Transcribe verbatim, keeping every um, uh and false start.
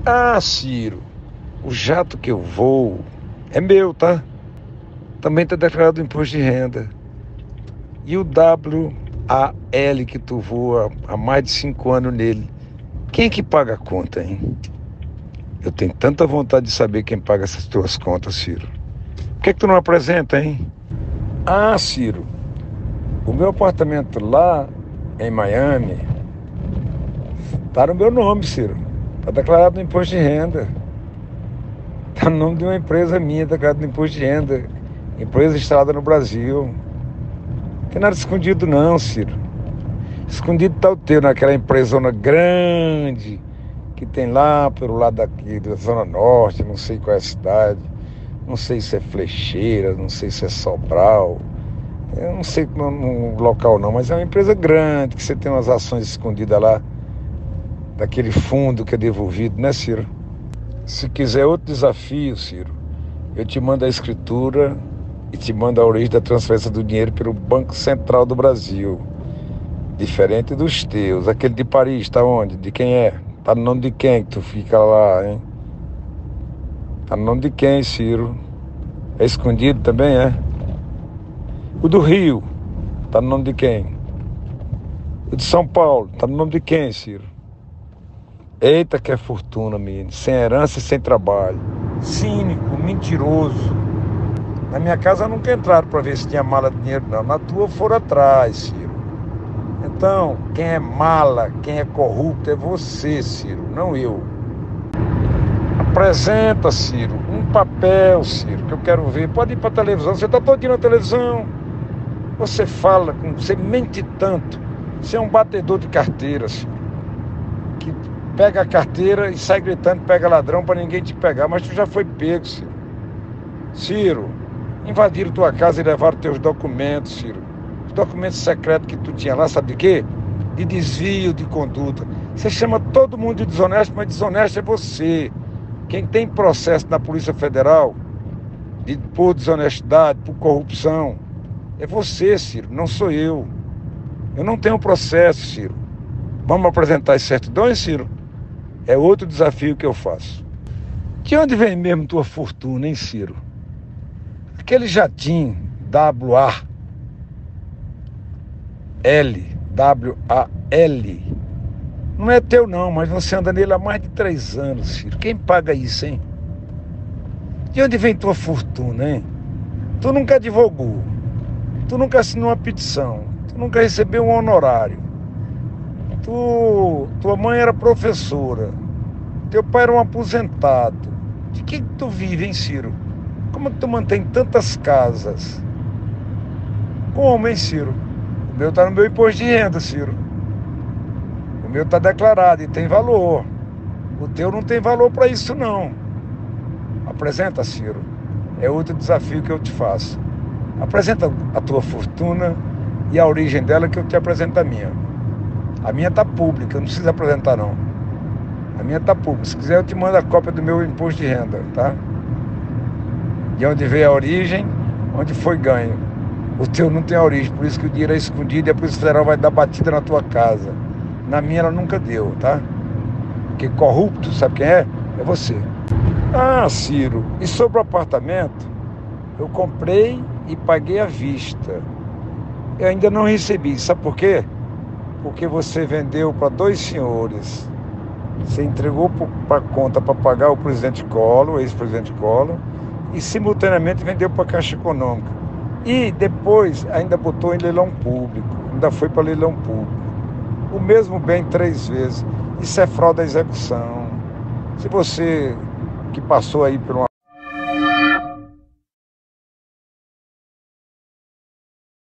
Ah, Ciro, o jato que eu vou é meu, tá? Também está declarado imposto de renda. E o W A L que tu voa há mais de cinco anos nele, quem é que paga a conta, hein? Eu tenho tanta vontade de saber quem paga essas tuas contas, Ciro. Por que é que tu não apresenta, hein? Ah, Ciro, o meu apartamento lá em Miami tá no meu nome, Ciro. Tá declarado no imposto de renda. Tá no nome de uma empresa minha, declarado no imposto de renda. Empresa instalada no Brasil. Não tem nada escondido não, Ciro. Escondido tá o teu, naquela empresona grande que tem lá pelo lado daqui, da Zona Norte, não sei qual é a cidade. Não sei se é Flecheira, não sei se é Sobral. Eu não sei no local não, mas é uma empresa grande, que você tem umas ações escondidas lá, daquele fundo que é devolvido, né, Ciro? Se quiser outro desafio, Ciro, eu te mando a escritura e te mando a origem da transferência do dinheiro pelo Banco Central do Brasil. Diferente dos teus. Aquele de Paris, tá onde? De quem é? Tá no nome de quem que tu fica lá, hein? Tá no nome de quem, Ciro? É escondido também, é? O do Rio, tá no nome de quem? O de São Paulo, tá no nome de quem, Ciro? Eita que é fortuna, menino. Sem herança e sem trabalho. Cínico, mentiroso. Na minha casa nunca entraram para ver se tinha mala de dinheiro, não. Na tua foram atrás, Ciro. Então, quem é mala, quem é corrupto é você, Ciro, não eu. Apresenta, Ciro, um papel, Ciro, que eu quero ver. Pode ir para a televisão, você está todinho na televisão. Você fala, você mente tanto. Você é um batedor de carteira, Ciro. Que pega a carteira e sai gritando, pega ladrão para ninguém te pegar. Mas tu já foi pego, Ciro. Ciro, invadiram tua casa e levaram teus documentos, Ciro. Os documentos secretos que tu tinha lá, sabe de quê? De desvio de conduta. Você chama todo mundo de desonesto, mas desonesto é você. Quem tem processo na Polícia Federal de, por desonestidade, por corrupção, é você, Ciro, não sou eu. Eu não tenho processo, Ciro. Vamos apresentar as certidões, Ciro? É outro desafio que eu faço. De onde vem mesmo tua fortuna, hein, Ciro? Aquele jatinho W A L, W A L, não é teu não, mas você anda nele há mais de três anos, Ciro. Quem paga isso, hein? De onde vem tua fortuna, hein? Tu nunca advogou, tu nunca assinou uma petição, tu nunca recebeu um honorário. Tu, tua mãe era professora, teu pai era um aposentado. De que que tu vive, hein, Ciro? Como é que tu mantém tantas casas? Como, hein, Ciro? O meu tá no meu imposto de renda, Ciro. O meu tá declarado e tem valor. O teu não tem valor para isso, não. Apresenta, Ciro. É outro desafio que eu te faço. Apresenta a tua fortuna e a origem dela, que eu te apresento a minha. A minha tá pública, não precisa apresentar, não. A minha tá pública. Se quiser, eu te mando a cópia do meu imposto de renda, tá? De onde veio a origem, onde foi ganho. O teu não tem origem, por isso que o dinheiro é escondido e a Polícia Federal vai dar batida na tua casa. Na minha ela nunca deu, tá? Porque corrupto, sabe quem é? É você. Ah, Ciro, e sobre o apartamento, eu comprei e paguei à vista. Eu ainda não recebi, sabe por quê? Porque você vendeu para dois senhores. Você entregou para conta para pagar o presidente Collor, o ex-presidente Collor, e simultaneamente vendeu para a Caixa Econômica. E depois ainda botou em leilão público, ainda foi para leilão público. O mesmo bem três vezes. Isso é fraude à execução. Se você que passou aí por uma